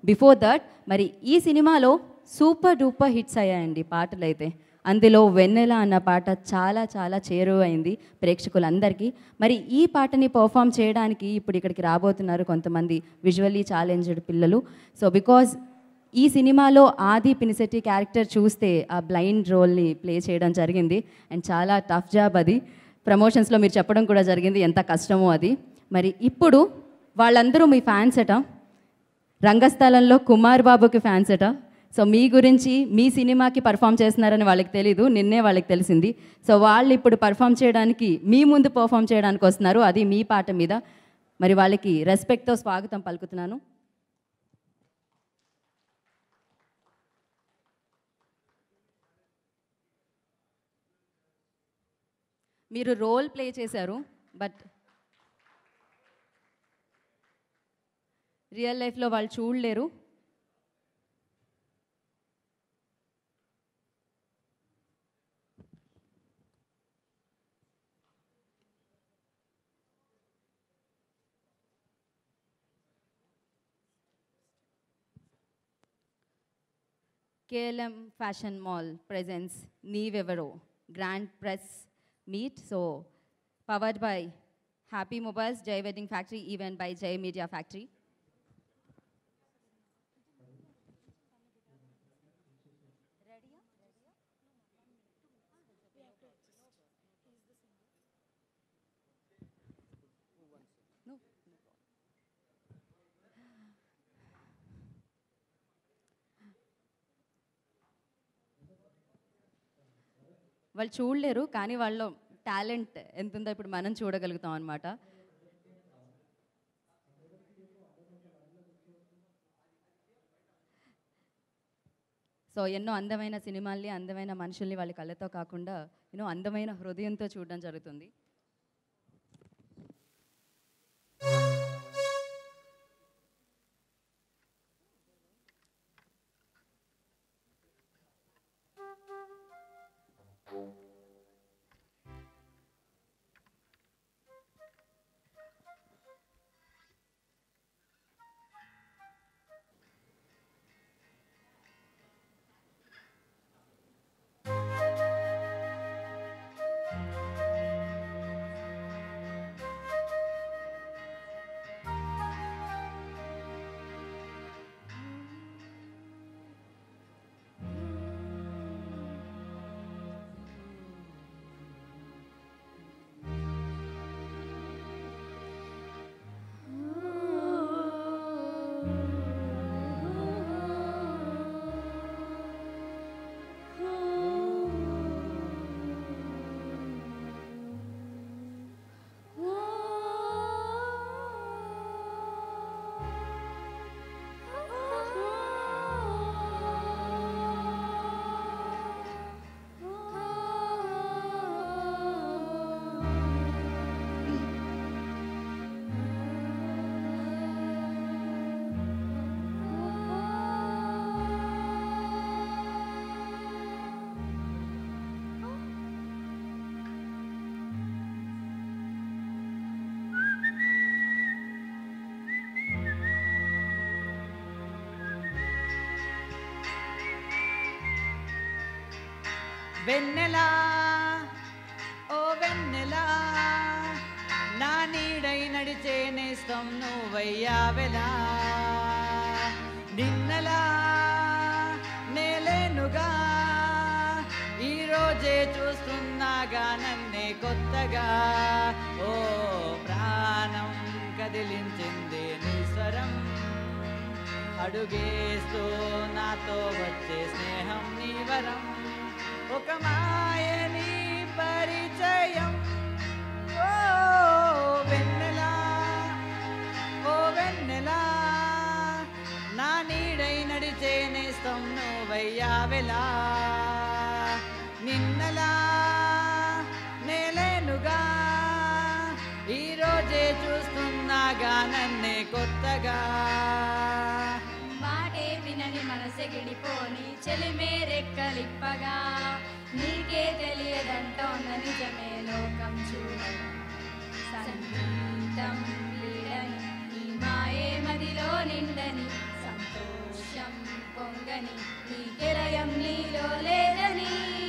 Before that మరి ఈ సినిమాలో సూపర్ డూపర్ హిట్స్ అయ్యాయండి పాటలు అయితే. అందులో వెన్నెల అన్న పాట చాలా చాలా చేరువైంది ప్రేక్షకులందరికీ. మరి ఈ పాటని పర్ఫామ్ చేయడానికి ఇప్పుడు ఇక్కడికి రాబోతున్నారు కొంతమంది విజువల్లీ ఛాలెంజ్డ్ పిల్లలు. సో బికాజ్ ఈ సినిమాలో ఆది పినిశెట్టి క్యారెక్టర్ చూస్తే ఆ బ్లైండ్ రోల్ని ప్లే చేయడం జరిగింది. అండ్ చాలా టఫ్ జాబ్ అది. ప్రమోషన్స్లో మీరు చెప్పడం కూడా జరిగింది ఎంత కష్టమో అది. మరి ఇప్పుడు వాళ్ళందరూ మీ ఫ్యాన్స్ అట, రంగస్థలంలో కుమార్ బాబుకి ఫ్యాన్స్ అట. సో మీ గురించి మీ సినిమాకి పర్ఫామ్ చేస్తున్నారని వాళ్ళకి తెలీదు, నిన్నే వాళ్ళకి తెలిసింది. సో వాళ్ళు ఇప్పుడు పర్ఫామ్ చేయడానికి మీ ముందు పర్ఫామ్ చేయడానికి వస్తున్నారు, అది మీ పాట మీద. మరి వాళ్ళకి రెస్పెక్ట్తో స్వాగతం పలుకుతున్నాను. మీరు రోల్ ప్లే చేశారు, బట్ రియల్ లైఫ్లో వాళ్ళు చూడలేరు. KLM Fashion Mall presents Neevevaro Grand Press Meet. So, powered by Happy Mobiles, Jai Wedding Factory, event by Jai Media Factory. వాళ్ళు చూడలేరు, కానీ వాళ్ళ టాలెంట్ ఎంత ఉందో ఇప్పుడు మనం చూడగలుగుతాం అన్నమాట. సో ఎన్నో అందమైన సినిమాల్ని, అందమైన మనుషుల్ని వాళ్ళ కళ్ళతో కాకుండా ఎన్నో అందమైన హృదయంతో చూడడం జరుగుతుంది. వెన్నెలా ఓ వెన్నెలా నా నీడై నడిచే నేస్తం నువ్వయ్యావెలా నిన్నలా నేలేనుగా ఈరోజే చూస్తున్నాగా నన్నే కొత్తగా ఓ ప్రాణం కదిలించింది నీ స్వరం అడుగేస్తూ నాతో వచ్చే స్నేహం నీ వరం ఒక మాయని పరిచయం ఓ వెన్నెలా ఓ వెన్నెలా నా నీడై నడిచే నేస్తం నువ్వయ్యావెలా నిన్నలా నేలేనుగా ఈరోజే చూస్తున్నాగా నన్నే కొత్తగా మాటే వినని మనసెగిడిపోని చెలిమే రెక్కలిప్పగా నీకే తెలియదంటోన్న నిజమే లోకం చూడగా సంగీతం వీడని నీ మాయే మదిలో నిండని సంతోషం లేదని నీ కెరయం నీలో లేదని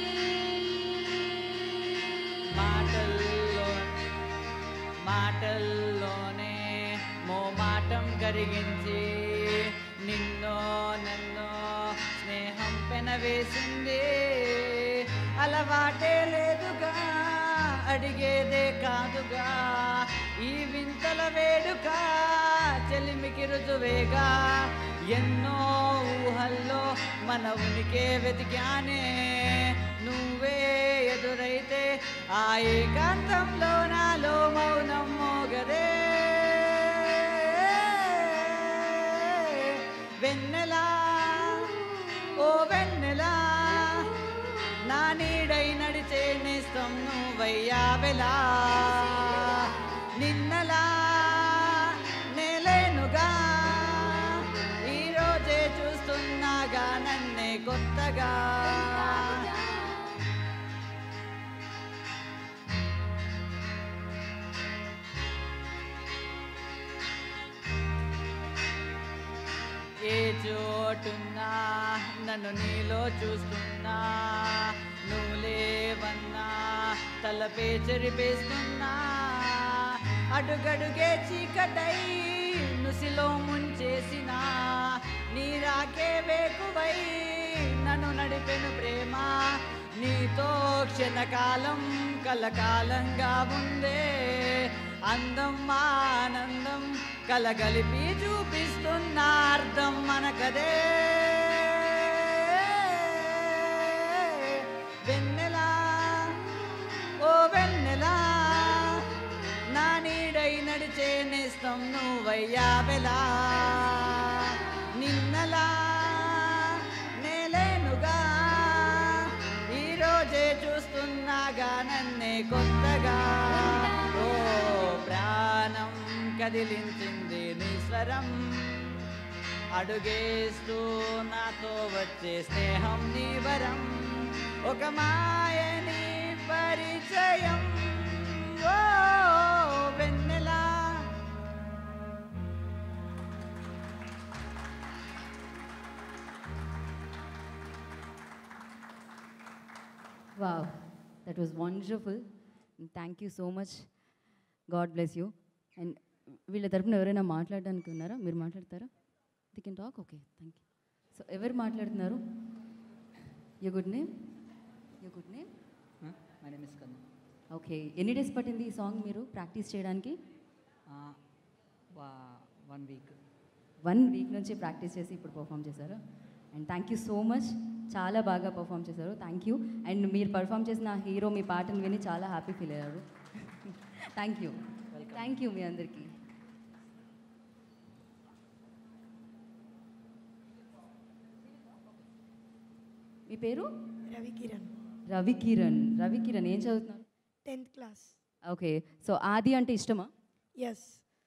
మాటల్లోనే మోమాటం కరిగించి నిన్నో నన్నో స్నేహం పెనవేసింది. అలవాటే లేదుగా, అడిగేదే కాదుగా, ఈ వింతల వేడుక చెలిమికి రుజువేగా. ఎన్నో ఊహల్లో మన ఉనికే వెతికానే, నువ్వే ఎదురైతే ఆ ఏకాంతంలో నాలో మౌనం మోగదే. వెన్నెలా ఓ వెన్నెలా, నా నీడై నడిచే నేస్తం నువ్వయ్యావెలా. నిన్నలా నేలేనుగా, ఈరోజే చూస్తున్నాగా నన్నే కొత్తగా. ఏ చోటున్నా నన్ను నీలో చూస్తున్నా, నువ్వు లేవన్నా తలపే చెరిపేస్తున్నా. అడుగడుగే చీకటై నుసిలో ముంచేసిన నీ రాకే వేకువై నన్ను నడిపెను ప్రేమ. నీతో క్షణకాలం కలకాలంగా ఉందే, అందం ఆనందం కలగలిపి చూపిస్తున్న అర్థం మనకదే. వెన్నెలా ఓ వెన్నెలా, నా నీడై నడిచే నేస్తం నువ్వయ్యావెలా. నిన్నలా నేలేనుగా, ఈరోజే చూస్తున్నాగా నన్నే కొత్తగా. ఓ ప్రాణం కదిలించింది నీ స్వరం, అడుగేస్తూ నాతో వచ్చే స్నేహం నీ వరం. ఒక మాయని పరిచయం ఓ వెన్నెలా. Wow, that was wonderful. Thank you so much. God bless you. And వీళ్ళ తరపున ఎవరైనా మాట్లాడడానికి ఉన్నారా? మీరు మాట్లాడతారా? They can talk. Okay, thank you. So ఎవరు మాట్లాడుతున్నారు? You good name? You good name? My name is Kanna. Okay, ఎన్ని డేస్ పట్టింది ఈ సాంగ్ మీరు ప్రాక్టీస్ చేయడానికి? 1 week. 1 week నుంచి ప్రాక్టీస్ చేసి ఇప్పుడు పర్ఫామ్ చేశారు. And thank you so much, చాలా బాగా పర్ఫామ్ చేశారు. Thank you. అండ్ మీరు పర్ఫామ్ చేసిన హీరో మీ పాటను విని చాలా హ్యాపీ ఫీల్ అయ్యారు. Thank you. థ్యాంక్ యూ మీ అందరికీ. మీ పేరు? రవికిరణ్. రవికిరణ్. రవికిరణ్ ఏం చదువుతున్నారు? 10th class. ఓకే, సో ఆది అంటే ఇష్టమా? ఎస్.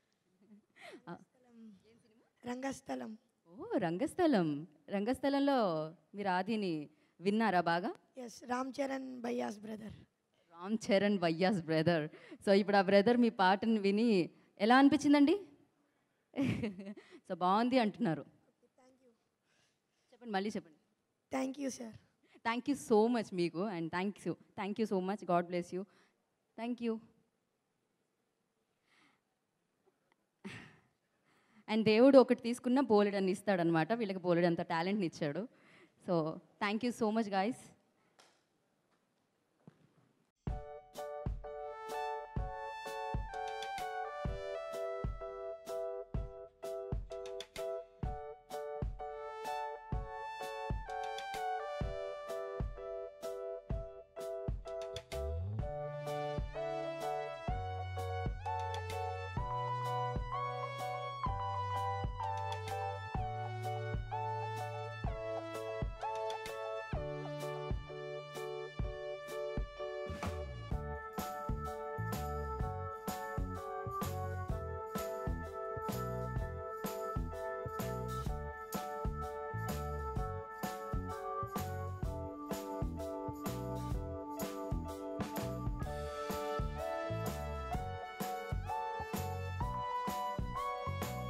రంగస్థలం. ఓ, రంగస్థలం. రంగస్థలంలో మీరు ఆదిని విన్నారా బాగా? ఎస్, రామ్ చరణ్ బయ్యాస్ బ్రదర్. రామ్ చరణ్ వయ్యాస్ బ్రదర్. సో ఇప్పుడు ఆ బ్రదర్ మీ పాటను విని ఎలా అనిపించిందండి? సో బాగుంది అంటున్నారు. చెప్పండి, మళ్ళీ చెప్పండి. Thank you sir. Thank you so much మీకు. And thank you so much. God bless you. Thank you. And దేవుడు ఒకటి తీసుకున్న బోలెడన్ని ఇస్తాడనమాట. వీళ్ళకి బోలెడంత టాలెంట్ని ఇచ్చాడు. So thank you so much guys.